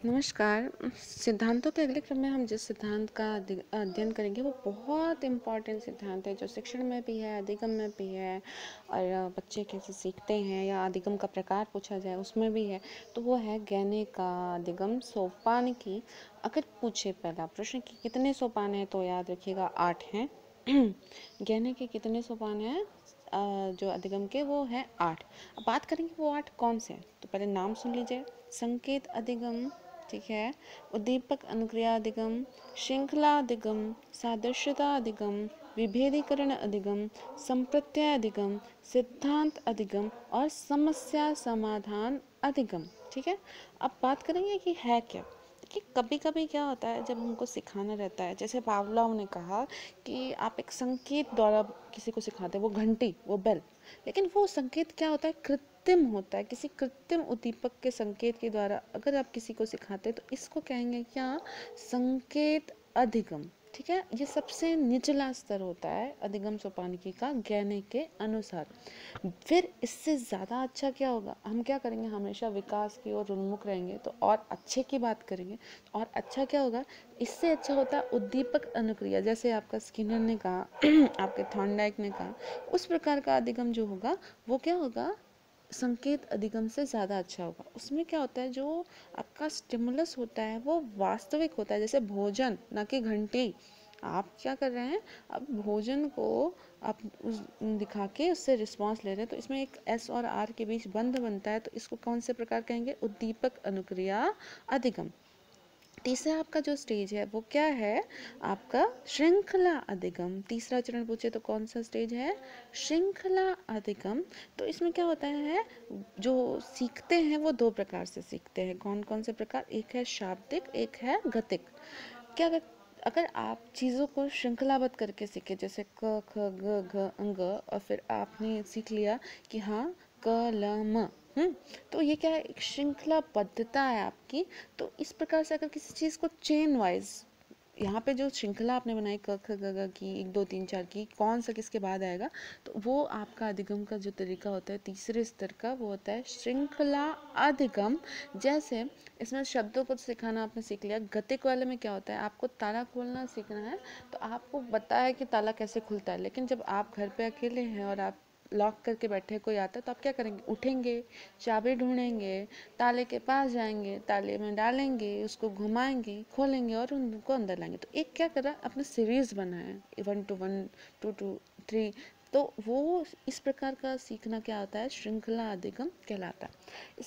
नमस्कार। सिद्धांतों के अगले क्रम में हम जिस सिद्धांत का अध्ययन करेंगे वो बहुत इम्पॉर्टेंट सिद्धांत है जो शिक्षण में भी है, अधिगम में भी है और बच्चे कैसे सीखते हैं या अधिगम का प्रकार पूछा जाए उसमें भी है। तो वो है ज्ञाने का अधिगम सोपान की। अगर पूछे पहला प्रश्न कि कितने सोपान हैं तो याद रखिएगा 8 हैं। ज्ञाने के कितने सोपान हैं जो अधिगम के वो है 8। अब बात करेंगे वो 8 कौन से हैं। तो पहले नाम सुन लीजिए। संकेत अधिगम, ठीक है, उद्दीपक अनुक्रिया अधिगम, श्रृंखला अधिगम, सादृश्यता अधिगम, विभेदीकरण अधिगम, संप्रत्यय अधिगम, सिद्धांत अधिगम और समस्या समाधान अधिगम। ठीक है। अब बात करेंगे कि है क्या। कि कभी कभी क्या होता है जब हमको सिखाना रहता है, जैसे पावलोव ने कहा कि आप एक संकेत द्वारा किसी को सिखाते हैं, वो घंटी, वो बेल, लेकिन वो संकेत क्या होता है, कृत्रिम होता है। किसी कृत्रिम उद्दीपक के संकेत के द्वारा अगर आप किसी को सिखाते हैं तो इसको कहेंगे क्या, संकेत अधिगम। ठीक है, ये सबसे निचला स्तर होता है अधिगम सोपानिकी का ज्ञाने के अनुसार। फिर इससे ज़्यादा अच्छा क्या होगा, हम क्या करेंगे, हमेशा विकास की ओर उन्मुख रहेंगे तो और अच्छे की बात करेंगे। और अच्छा क्या होगा, इससे अच्छा होता है उद्दीपक अनुक्रिया, जैसे आपका स्किनर ने कहा आपके थॉर्नडाइक ने कहा, उस प्रकार का अधिगम जो होगा वो क्या होगा, संकेत अधिगम से ज़्यादा अच्छा होगा। उसमें क्या होता है, जो आपका स्टिमुलस होता है वो वास्तविक होता है, जैसे भोजन, ना कि घंटी। आप क्या कर रहे हैं, अब भोजन को आप उस दिखा के उससे रिस्पांस ले रहे हैं, तो इसमें एक एस और आर के बीच बंध बनता है, तो इसको कौन से प्रकार कहेंगे, उद्दीपक अनुक्रिया अधिगम। तीसरा आपका जो स्टेज है वो क्या है, आपका श्रृंखला अधिगम। तीसरा चरण पूछे तो कौन सा स्टेज है, श्रृंखला अधिगम। तो इसमें क्या होता है, जो सीखते हैं वो दो प्रकार से सीखते हैं। कौन कौन से प्रकार, एक है शाब्दिक, एक है गतिक। क्या अगर आप चीज़ों को श्रृंखलाबद्ध करके सीखे, जैसे क ख ग घ अंग, और फिर आपने सीख लिया कि हाँ क ल म, तो ये क्या है, एक श्रृंखलाबद्धता है आपकी। तो इस प्रकार से अगर किसी चीज़ को चेन वाइज, यहाँ पे जो श्रृंखला आपने बनाई क ख ग घ की, 1 2 3 4 की, कौन सा किसके बाद आएगा, तो वो आपका अधिगम का जो तरीका होता है तीसरे स्तर का, वो होता है श्रृंखला अधिगम। जैसे इसमें शब्दों को सिखाना आपने सीख लिया। गतिक वाले में क्या होता है, आपको ताला खोलना सीखना है तो आपको पता है कि ताला कैसे खुलता है, लेकिन जब आप घर पे अकेले हैं और आप लॉक करके बैठे, कोई आता है तो आप क्या करेंगे, उठेंगे, चाबी ढूंढेंगे, ताले के पास जाएंगे, ताले में डालेंगे, उसको घुमाएंगे, खोलेंगे और उनको अंदर लाएंगे। तो एक क्या करा, अपना सीरीज बनाया, 1 to 1 2 to 3। तो वो इस प्रकार का सीखना क्या होता है, श्रृंखला अधिगम कहलाता है।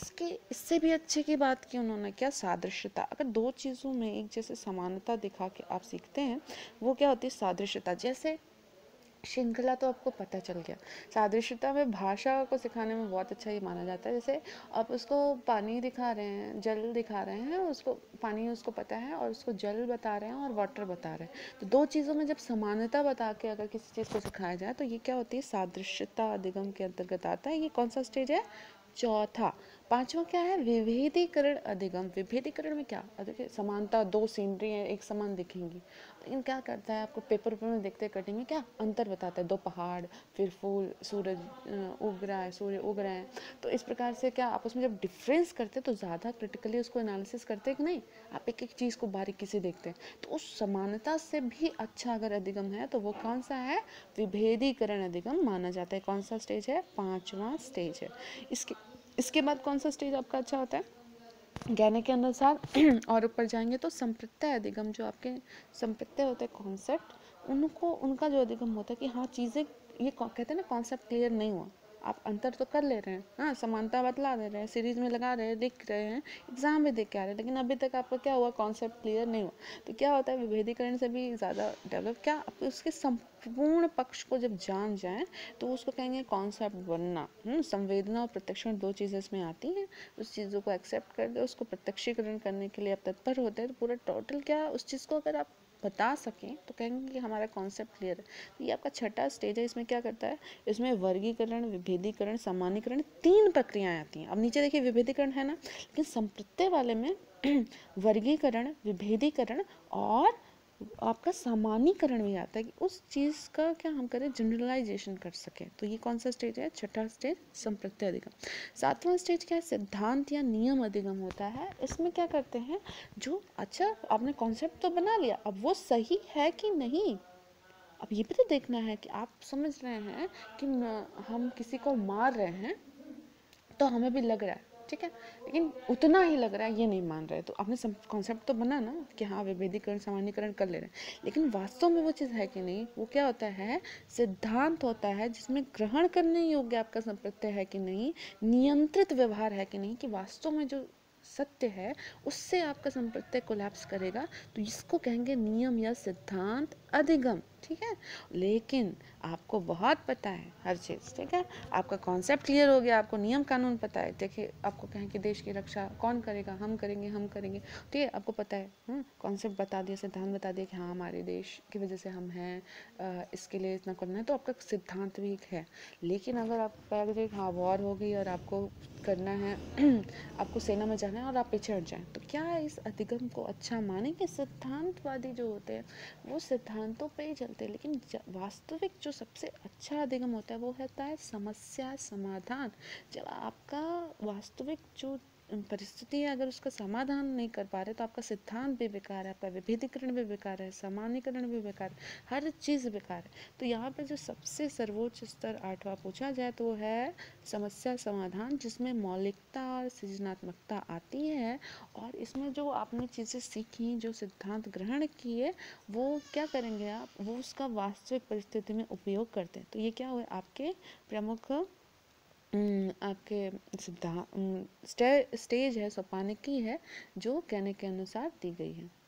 इससे भी अच्छे की बात की उन्होंने, क्या, सादृश्यता। अगर दो चीज़ों में एक जैसे समानता दिखा के आप सीखते हैं, वो क्या होती है, सादृश्यता। जैसे श्रृंखला तो आपको पता चल गया, सादृश्यता में भाषा को सिखाने में बहुत अच्छा ये माना जाता है। जैसे आप उसको पानी दिखा रहे हैं, जल दिखा रहे हैं, उसको पानी उसको पता है और उसको जल बता रहे हैं और वाटर बता रहे हैं, तो दो चीज़ों में जब समानता बता के अगर किसी चीज़ को सिखाया जाए तो ये क्या होती है, सादृश्यता अधिगम के अंतर्गत आता है। ये कौन सा स्टेज है, चौथा। पांचवा क्या है, विभेदीकरण अधिगम। विभेदीकरण में क्या, देखिए समानता, दो सीनरी है एक समान दिखेंगी, लेकिन क्या करता है, आपको पेपर में देखते हैं कटिंग में क्या अंतर बताता है, दो पहाड़, फिर फूल, सूरज उग रहा है, सूर्य उग रहे हैं, तो इस प्रकार से क्या आपस में जब डिफरेंस करते हैं तो ज़्यादा क्रिटिकली उसको एनालिसिस करते हैं कि नहीं, आप एक एक चीज़ को बारीकी से देखते हैं। तो उस समानता से भी अच्छा अगर अधिगम है तो वो कौन सा है, विभेदीकरण अधिगम माना जाता है। कौन सा स्टेज है, पांचवा स्टेज है। इसके बाद कौन सा स्टेज आपका अच्छा होता है, ज्ञान के अनुसार और ऊपर जाएंगे तो संप्रत्यय अधिगम। जो आपके संप्रत्यय होते हैं, कॉन्सेप्ट, उनको उनका जो अधिगम होता है कि हाँ चीज़ें, ये कहते हैं ना, कॉन्सेप्ट क्लियर नहीं हुआ, आप अंतर तो कर ले रहे हैं, हाँ समानता बतला दे रहे हैं, सीरीज में लगा रहे हैं, लिख रहे हैं, एग्जाम में देख के आ रहे हैं, लेकिन अभी तक आपका क्या हुआ, कॉन्सेप्ट क्लियर नहीं हुआ। तो क्या होता है, विभेदीकरण से भी ज़्यादा डेवलप, क्या आप उसके संपूर्ण पक्ष को जब जान जाएं तो उसको कहेंगे कॉन्सेप्ट बनना। संवेदना और प्रत्यक्षण दो चीज़ें इसमें आती हैं। उस चीज़ों को एक्सेप्ट कर दे, उसको प्रत्यक्षीकरण करने के लिए आप तत्पर होते हैं, तो पूरा टोटल क्या, उस चीज़ को अगर आप बता सकें तो कहेंगे कि हमारा कॉन्सेप्ट क्लियर है। तो ये आपका छठा स्टेज है। इसमें क्या करता है, इसमें वर्गीकरण, विभेदीकरण, सामान्यीकरण, तीन प्रक्रियाएं आती हैं। अब नीचे देखिए विभेदीकरण है ना, लेकिन संप्रत्यय वाले में वर्गीकरण, विभेदीकरण और आपका सामान्यीकरण भी आता है कि उस चीज़ का क्या हम करें, जनरलाइजेशन कर सकें। तो ये कौन सा स्टेज है, छठा स्टेज संप्रत्यय अधिगम। सातवां स्टेज क्या है, सिद्धांत या नियम अधिगम होता है। इसमें क्या करते हैं, जो अच्छा आपने कॉन्सेप्ट तो बना लिया, अब वो सही है कि नहीं, अब ये भी तो देखना है कि आप समझ रहे हैं कि हम किसी को मार रहे हैं तो हमें भी लग रहा है, ठीक है, लेकिन उतना ही लग रहा है, ये नहीं मान रहे। तो आपने कॉन्सेप्ट तो बना ना कि हाँ विभेदीकरण सामान्यीकरण कर ले रहे हैं, लेकिन वास्तव में वो चीज़ है कि नहीं, वो क्या होता है, सिद्धांत होता है जिसमें ग्रहण करने योग्य आपका संप्रत्यय है कि नहीं, नियंत्रित व्यवहार है कि नहीं, कि वास्तव में जो सत्य है उससे आपका संप्रत्यय कोलैप्स करेगा, तो इसको कहेंगे नियम या सिद्धांत अधिगम, ठीक है। लेकिन आपको बहुत पता है हर चीज़, ठीक है, आपका कॉन्सेप्ट क्लियर हो गया, आपको नियम कानून पता है। देखिए आपको कहें कि देश की रक्षा कौन करेगा, हम करेंगे, हम करेंगे, ठीक है, आपको पता है, कॉन्सेप्ट बता दिया, सिद्धांत बता दिया कि हाँ हमारे देश की वजह से हम हैं, इसके लिए इतना करना है, तो आपका सिद्धांत भी है। लेकिन अगर आप कहें हाँ वॉर होगी और आपको करना है आपको सेना में जाना है और आप पीछे हट जाएं, तो क्या इस अधिगम को अच्छा मानेंगे? सिद्धांतवादी जो होते हैं वो सिद्धांतों पे ही चलते हैं, लेकिन वास्तविक जो सबसे अच्छा अधिगम होता है वो होता है समस्या समाधान। जब आपका वास्तविक जो परिस्थिति है, अगर उसका समाधान नहीं कर पा रहे तो आपका सिद्धांत भी बेकार है, आपका विभेदीकरण भी बेकार है, सामान्यीकरण भी बेकार है, हर चीज़ बेकार है। तो यहाँ पे जो सबसे सर्वोच्च स्तर आठवां पूछा जाए तो वो है समस्या समाधान, जिसमें मौलिकता और सृजनात्मकता आती है, और इसमें जो आपने चीज़ें सीखी, जो सिद्धांत ग्रहण किए, वो क्या करेंगे आप, वो उसका वास्तविक परिस्थिति में उपयोग करते हैं। तो ये क्या हुए आपके प्रमुख आपके सिद्धांत स्टेज है, सोपानिक की है, जो कहने के अनुसार दी गई है।